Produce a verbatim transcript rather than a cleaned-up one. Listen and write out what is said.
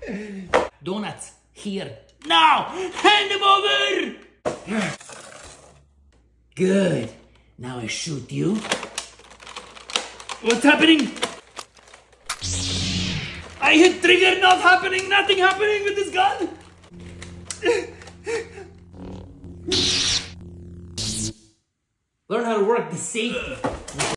Donuts, here. Now! Hand them over! Good. Now I shoot you. What's happening? I hit trigger, not happening, nothing happening with this gun. Learn how to work the safety.